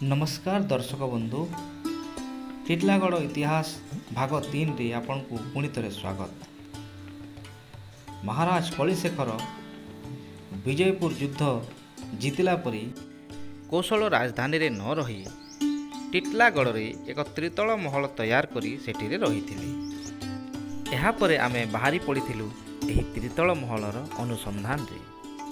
नमस्कार दर्शक बंधु टिटलागढ़ इतिहास भाग 3 रे आपण को पुणी थे स्वागत। महाराज कलिसेखर विजयपुर युद्ध जीतिला परी कोशल राजधानी रे न रही टिटलागढ़ रे एक त्रितल महल तैयार करी सेठी रही। एहा परे आमे बाहरी पड़िथिलु एही त्रितल महलर अनुसंधान रे।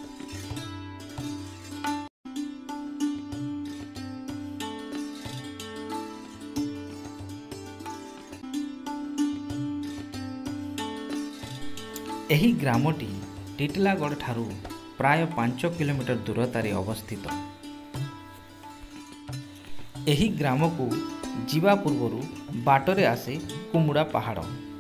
एही ग्रामटी टिटलागढ़ ठारू प्राय 5 किलोमीटर दूरतारे अवस्थित। एही ग्राम को जीवा पूर्वरु बाटरे आसे कुमुड़ा पहाड़।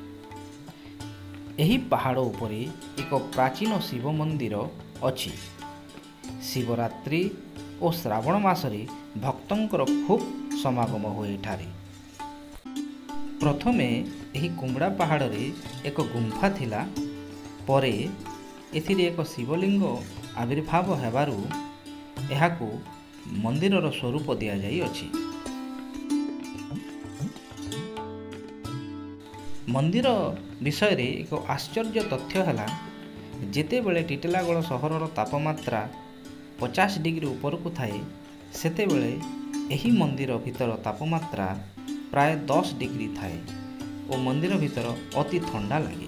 एही पहाड़ उपरे एक प्राचीन शिव मंदिर अछि। शिवरात्रि और श्रावण मासरे भक्तंकर खूब समागम हुए एठारे। प्रथमे एही कुमुड़ा पहाड़ रे एक गुंफा थिला, परे एथिरे एक शिवलिंग आविर्भाव हेबारु एहाकू मंदिरर स्वरूप दिया जाई अछि। मंदिर विषय रे एक आश्चर्य तथ्य हला, जेते बेले टिटलागढ़ सहरर तापमात्रा 50 डिग्री ऊपर को थाए सेते बेले एही मंदिर भीतर तापमात्रा प्राय 10 डिग्री थाए और मंदिर भीतर अति ठंडा लगे।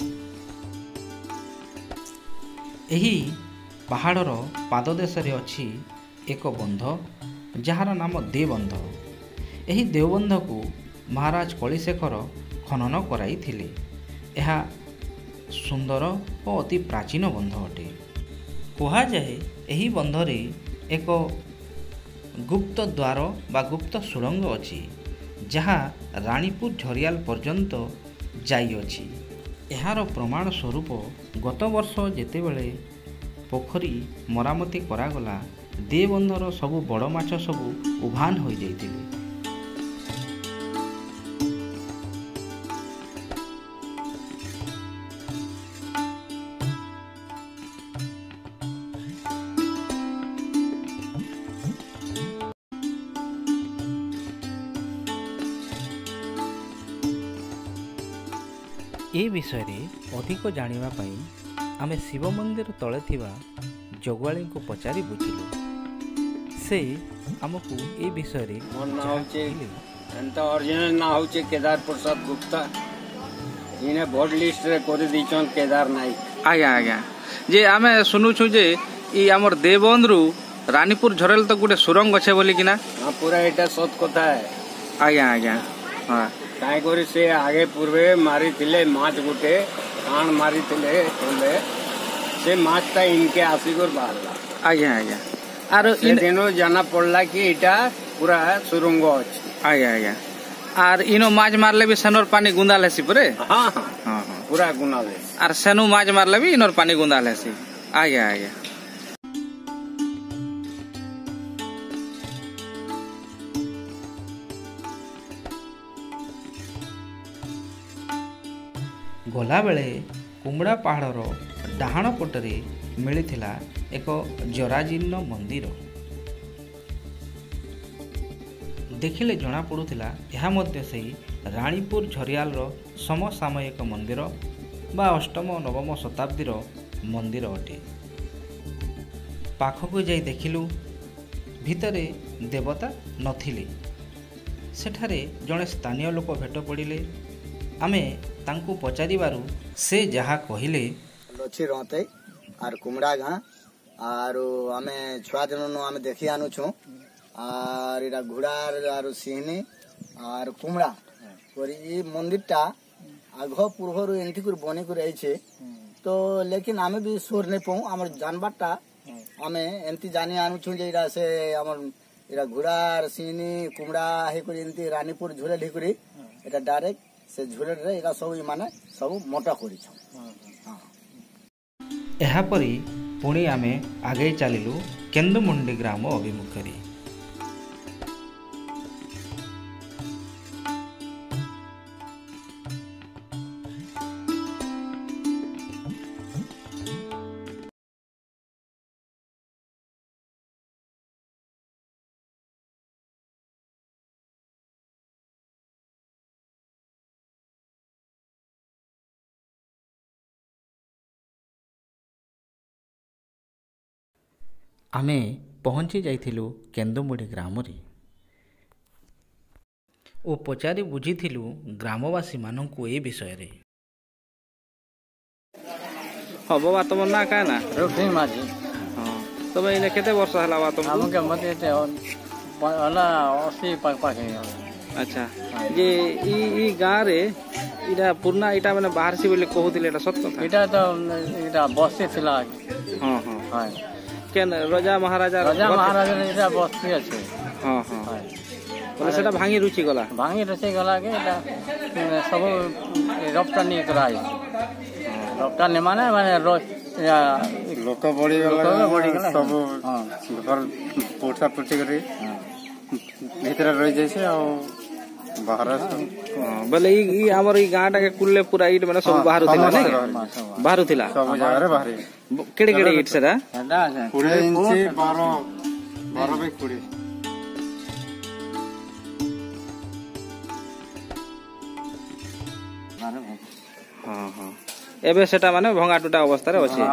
एही पहाड़र पाददेश रे अछि एक बंध जहार नाम देवबंध। एही देवबंध को महाराज कलिसेखर खनन कराई थिले। एहा सुंदर और अति प्राचीन बंध अटे। कहा जाए एही बंधरे एक गुप्त द्वार बा गुप्त सुड़ंग अछि जहा रानीपुर झरियाल पर्यंत जाई अछि। एहार प्रमाण स्वरूप गत वर्ष जेतेबेले पोखरी मरामती करागला देवबंधर सबु बड़ माछ सबु उभान हो जाइतिले। ए विषय रे अधिक जानिबा पई आमे शिव मंदिर तले थिबा जगवाली को पचारि बुझिलु। से हमकु ए विषय रे ओरिजिनल ना होचे केदार प्रसाद गुप्ता इने बोर्ड लिस्ट रे कोरि दिचन केदार नाइक। आज्ञा जे आमे सुनु छु जे ई हमर देवबंधरु रानीपुर झरेल तो गुटे सुरंग अछि बोली किना। हां पूरा एटा सत कथा है। आज्ञा हां काई करी से आगे पूर्वे मारी थिले माछ गुटे कान मारी थिले बोले से माछटा इनके आसीगोर बाहरला। आज्ञा आरो इन दिनो जाना पड़ला कि एटा पूरा सुरंग अछि। आज्ञा आर इनो माछ मारले भी सनोर पानी गुंदा लेसी परे। हां हां पूरा गुना ले आर सनु माछ मारले भी इनोर पानी गुंदा लेसी। आज्ञा गला बेले कुमुड़ा पहाड़र डाहाण पटरे मिलिथिला एक जराजीर्ण मंदिर। देखिले जना पड़ुथिला एहा मध्य सेही रानीपुर झरियालर समसामयिक मंदिर बा अष्टम नवम शताब्दीर मंदिर अटे। पाखकु जाई देखिलु भितरे देवता नथिले। सेठारे जड़े स्थानीय लोक भेट पड़िले। आमे तांकु पचारिबारु से जहा कहिले लछि रहते आर कुमड़ा गां आरो आमे छुआ दिननो आमे देखि आनु छु आर इरा घुड़ार आरो सिहनी आर कुमड़ा और ई मंदिरटा आघो पूर्वरु एंती कर बने कर आइछे। तो लेकिन आमे भी सोर नै पऊ हमर जानबाटा आमे एंती जानि आनु छु जे इरा से हमर इरा घुड़ार सिहनी कुमड़ा हे कर एंती रानीपुर झुले ढिकुरी एटा डायरेक्ट से झुले रे एका सब माने सब मोटा करी छ। एहा परी पुणी आमे आगे चलिलु केंदुमुंडी ग्राम अभिमुखे। आमे पहुँची जाइथिलु केन्दुमुड़ी ग्रामरे ओ पचारि बुझिथिलु ग्रामवासी मानंकु ए विषय रे। हाँ बाबा तुम ना क्या ना रुक्मिणी माझी हाँ तुम इन्हें केते वर्ष हला बा तुम हमके मते ते होला 80 पाख अच्छा जे ई गाँ रे इटा पुरना इटा माने बाहर से बोले कहूतिले एटा सत्य था इटा तो इटा बस्ती थिला हाँ हाँ हाय केन राजा महाराजा इटा बस्ती अछि हाँ हाँ बोले सेटा भांगी रुचि गला के इटा सब रप्तानी कराई रप्तानी माने लोक बड़ी गला सब घर पोछा पोछी करी भीतर रह जाइसे आ बाहर बोले ई हमर ई गाँटा के कुल्ले पूरा ईट माने सब बाहर थिला नै बाहर थिला सब जगह रे बाहर केड़े केड़े ईट सेरा 20 इंची 12 बाय 20 हाँ हाँ एबे सेटा माने भंगा टूटा अवस्था रे अछि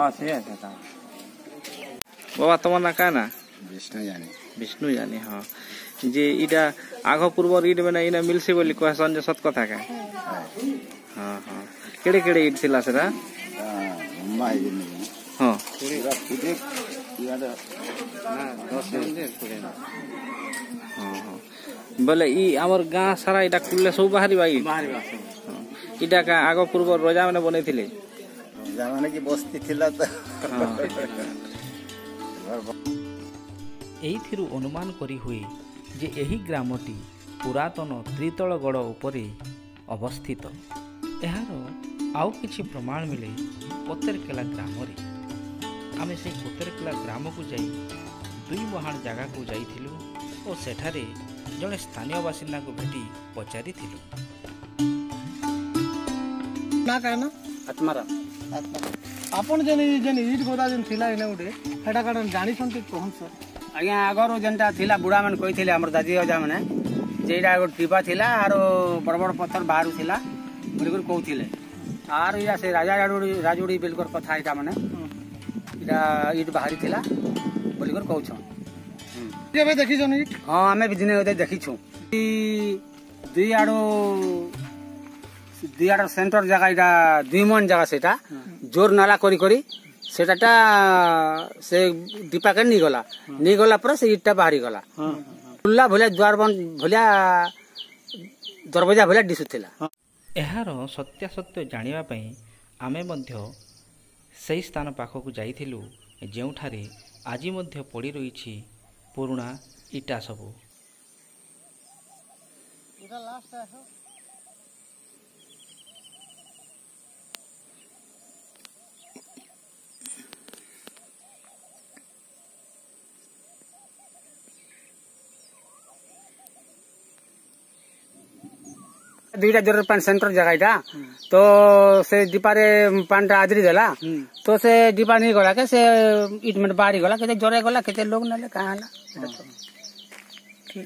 बाबा तुम ना का ना विष्णु जानी हाँ जे इटा आग पूर्व ईट में इना मिलसी बोली कहसन जे सत कथा का हाँ हाँ केड़े केड़े ईट थिला सेरा हाँ हाँ बोले ई हमर गाँ सारा इटा कुल्ले सब बाहरी बाई इटा का आग पूर्व राजा माने बनैथिले राजा माने की बस्ती थिला त एइथिरु अनुमान करी हुए जे एही ग्रामटी पुरातन त्रितलगढ़ उपरे अवस्थित। एहार आउ किछि प्रमाण मिले पतेरकेला ग्रामरे। आमे से पतेरकेला ग्राम को जाई 2 महान जगह को जाइथिलु और सेठारे जड़े स्थानीय बासिंदा को भेटी पचारिथिलु ना कहना आत्मारा आपन जनी ईट गोदा जन थिला इने उडे हेडा काडन जानि छन्ति कोहन सर आज्ञा आगरो जनता थिला बुढ़ा मन कहिथिले हमर दादी अजा माने जे इटा एगो टिपा थिला आरो बड़ बड़ पत्थर बाहर थिला बोलिकर कहथिले आरो या से राजुड़ी बिलकर कथा इटा माने इटा ईट बाहरी थिला बोलिकर कहछन केबे देखि जन ईट हां हमें भी दिने होते देखि छु दुई आड़ो सेंटर जगह इटा 2 मन जगह सेटा जोर नाला करी करी सेटाटा से दीपा के नी गला पर से ईटा बाहरी गला खुला भलिया द्वार बंद भलिया दरवाजा भलिया दिसुथिला। एहार सत्यासत्य जानिबा पई आमे मध्य सही स्थान पाखकु जाइथिलु जेउठारे आजि मध्य पड़ी रहिछि पुराना इटा सबु। इटा लास्ट है दुईटा जोर पान सेंटर जगह तो से दीपारे पानटा आदरी देला तो से दीपा नहीं गला के से ईट में बाहरी गला केते जोरे गला केते लोग नले कहां हला ठीक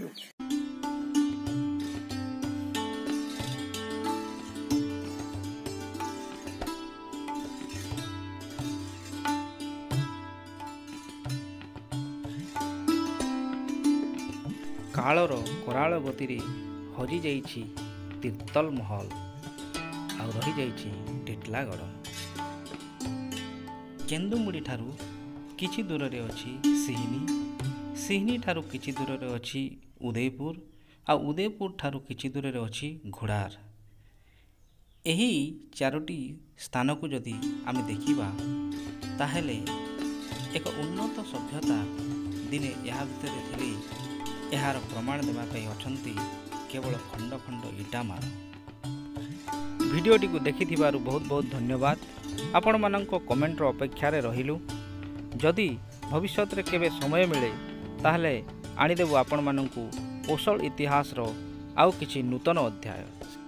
कालर कराल गति हजि जाइछि तीर्तल महल आ रही जाइछि टिटलागढ़। केन्दुमुड़ी ठारू किछि दूर रे अछि सिहनी ठारू किछि दूर रे अछि उदयपुर आ उदयपुर ठारू किछि दूर रे अछि घोड़ार। एही 4टी स्थान को जदि आमे देखिबा ताहेले एक उन्नत सभ्यता दिने यहाँ भितर थिले यार प्रमाण देवा अछंती केवल खंड खंड इटामार। भिडियोटी को देखि बहुत बहुत धन्यवाद। आपण मानक कमेंटर अपेक्षा रहिलु। जदि भविष्य रे केबे समय मिले ताहले आनिदेबु आपण मानकु कोशल इतिहास रो आउ किछि नूतन अध्याय।